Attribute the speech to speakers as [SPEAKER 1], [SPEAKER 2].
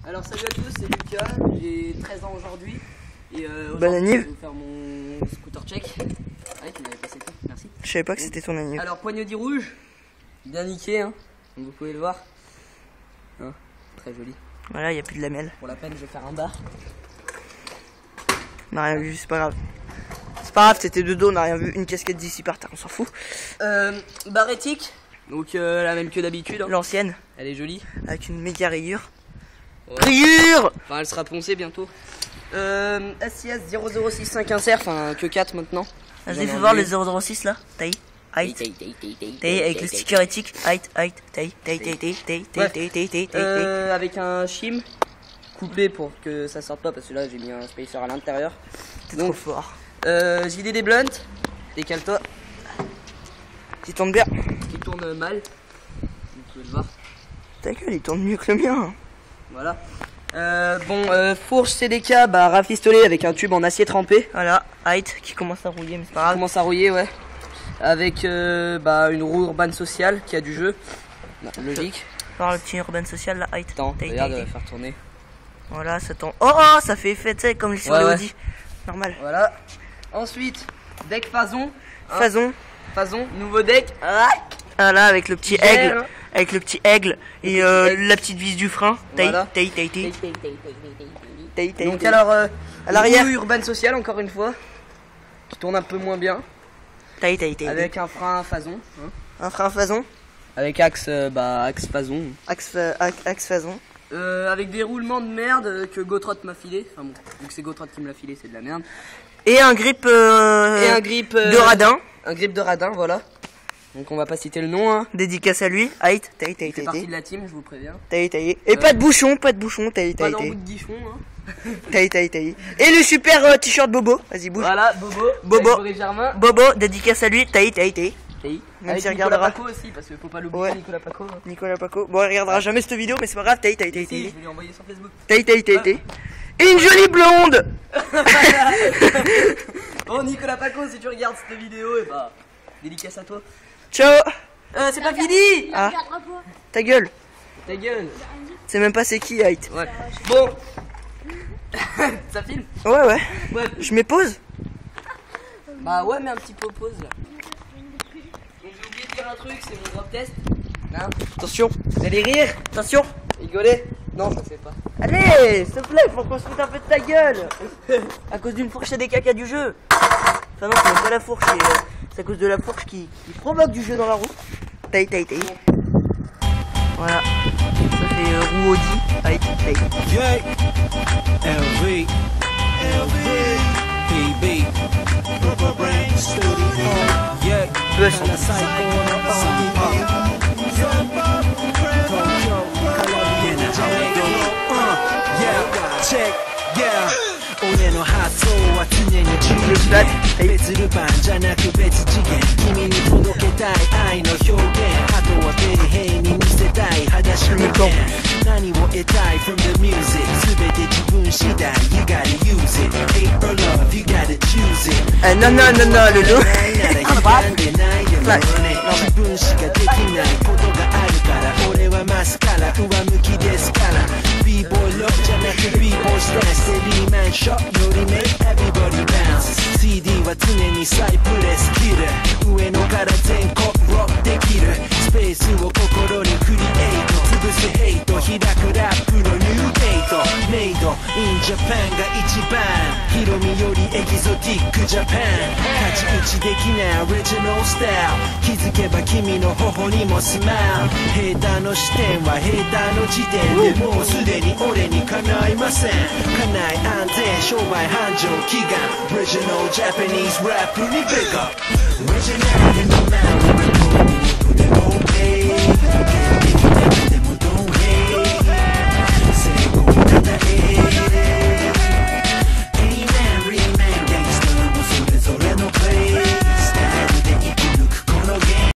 [SPEAKER 1] Alors salut à tous, c'est Lucas, j'ai 13 ans aujourd'hui. Et
[SPEAKER 2] bonne année.
[SPEAKER 1] Je vais faire mon scooter check. Ouais, tu m'avais passé tout, merci.
[SPEAKER 2] Je savais pas que c'était ton année.
[SPEAKER 1] Alors poignée rouge, bien niqué, hein, comme vous pouvez le voir. Hein, très joli.
[SPEAKER 2] Voilà, il n'y a plus de lamelles.
[SPEAKER 1] Pour la peine, je vais faire un bar.
[SPEAKER 2] On n'a rien vu, c'est pas grave. C'est pas grave, c'était de dos, on n'a rien vu. Une casquette d'ici par terre, on s'en fout.
[SPEAKER 1] Barre éthique, donc la même que d'habitude. Hein.
[SPEAKER 2] L'ancienne.
[SPEAKER 1] Elle est jolie.
[SPEAKER 2] Avec une méga rayure.
[SPEAKER 1] Ouais.
[SPEAKER 2] Rayure.
[SPEAKER 1] Enfin, elle sera poncée bientôt. SIS 0065 insert, enfin que 4 maintenant.
[SPEAKER 2] Vas-y, fais voir le 006 là. Taille. Height. Taille avec le sticker éthique. Height. Taille.
[SPEAKER 1] Avec un shim couplé pour que ça sorte pas parce que là j'ai mis un spacer à l'intérieur.
[SPEAKER 2] C'est trop fort.
[SPEAKER 1] JD des blunts. Décale-toi.
[SPEAKER 2] Qui tourne bien.
[SPEAKER 1] Qui tourne mal. Vous pouvez le voir.
[SPEAKER 2] Ta gueule, il tourne mieux que le mien.
[SPEAKER 1] Voilà. Fourche CDK, bah rafistolé avec un tube en acier trempé.
[SPEAKER 2] Voilà, Height qui commence à rouiller, mais c'est pas grave.
[SPEAKER 1] Commence à rouiller, ouais. Avec une roue urbaine sociale qui a du jeu. Bah, logique.
[SPEAKER 2] Voir le petit urbain social là, Height.
[SPEAKER 1] Attends, regarde, faire tourner.
[SPEAKER 2] Voilà, ça tourne. Oh, ça fait effet, tu sais, comme sur les Audi. Normal.
[SPEAKER 1] Voilà. Ensuite, deck Fason.
[SPEAKER 2] Fason,
[SPEAKER 1] nouveau deck.
[SPEAKER 2] Voilà, avec le petit aigle. Avec le petit aigle et la petite vis du frein.
[SPEAKER 1] Voilà. Donc alors, à l'arrière, urbaine sociale encore une fois, qui tourne un peu moins bien. Avec un frein Fason. Hein.
[SPEAKER 2] Un frein Fason.
[SPEAKER 1] Avec axe Fason.
[SPEAKER 2] Axe Fason.
[SPEAKER 1] Avec des roulements de merde que Gotrot m'a filé. Enfin bon, vu que c'est Gotrot qui me l'a filé, c'est de la merde.
[SPEAKER 2] Et un grip. De radin. Un grip de radin, voilà.
[SPEAKER 1] Donc on va pas citer le nom, hein.
[SPEAKER 2] Dédicace à lui. Height.
[SPEAKER 1] Il fait partie de la team, je vous préviens.
[SPEAKER 2] Et pas de bouchon, pas de
[SPEAKER 1] d'embout de guichon, hein.
[SPEAKER 2] Et le super t-shirt Bobo. Vas-y, bouge.
[SPEAKER 1] Voilà, Bobo.
[SPEAKER 2] Bobo, dédicace à lui. Même
[SPEAKER 1] s'il regardera. Nicolas Paco aussi, parce qu'il faut pas l'oublier, ouais. Nicolas Paco. Hein.
[SPEAKER 2] Nicolas Paco. Bon, il regardera jamais cette vidéo, mais c'est pas grave.
[SPEAKER 1] Je vais lui envoyer sur Facebook.
[SPEAKER 2] Et une jolie blonde.
[SPEAKER 1] Bon, Nicolas Paco, si tu regardes cette vidéo, et bah, dédicace à toi.
[SPEAKER 2] Ciao.
[SPEAKER 1] C'est pas fini.
[SPEAKER 2] Ah. Ta gueule.
[SPEAKER 1] C'est
[SPEAKER 2] même pas c'est qui, Height.
[SPEAKER 1] Ouais. Bon. Ça filme.
[SPEAKER 2] Ouais. Je mets pause.
[SPEAKER 1] Bah ouais, mais un petit peu pause là. Donc j'ai oublié de dire un truc, c'est mon drop test. Non.
[SPEAKER 2] Attention.
[SPEAKER 1] Vous allez rire.
[SPEAKER 2] Attention.
[SPEAKER 1] Rigoler. Non, ça se fait pas.
[SPEAKER 2] Allez, s'il te plaît, faut qu'on se foute un peu de ta gueule. À cause d'une fourche et des caca du jeu. Enfin non, c'est même pas la fourche, c'est à cause de la fourche qui provoque du jeu dans la roue. Voilà. Ça fait roue Audi. Height.
[SPEAKER 3] LV, PB, yeah,
[SPEAKER 2] Bus.
[SPEAKER 3] check, yeah. 俺の発想は常に10別ルパンじゃなく別次元君に届けたい愛の表現あとはペリヘイに見せたい裸足の剣何を得たい from the music 全て自分次第 you gotta use it hate or love you gotta choose it
[SPEAKER 2] non le loup
[SPEAKER 3] 自分しかできないことがあるから俺はマスカラ上向きですから B-boy love じゃなく B-boy stress セリーマンショットより make everybody bounce CD は常にサイプレスキル上野から全国ロックできるスペースを心にクリエイト潰すヘイト開くラップのニューゲートメイド in Japan が一番ヒロミよりエキゾティックジャパン太刀打ちできないオリジナルスタイル気づけば君の頬にもスマイルヘーターの視点はヘーターの時点でもうすでに俺に叶いません家内安全商売繁盛祈願 Original Japanese rap に big up Original in the mountain